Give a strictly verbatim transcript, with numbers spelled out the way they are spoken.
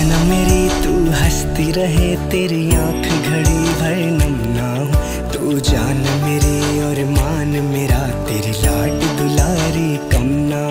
जाना मेरी तू हंसती रहे, तेरी आंख घड़ी भर नम ना हो। तू जान मेरी और मान मेरा, तेरी लाड दुलारी कम ना